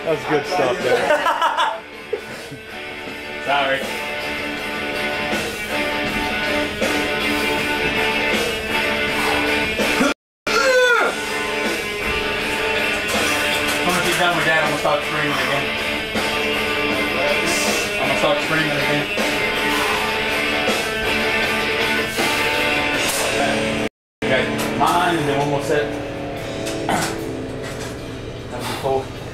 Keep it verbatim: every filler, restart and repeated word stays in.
That was good stuff, man. Sorry. Once you're done with that, I'm gonna start screaming again. I'm gonna start screaming again. Okay, mine and then one more set. That was cold.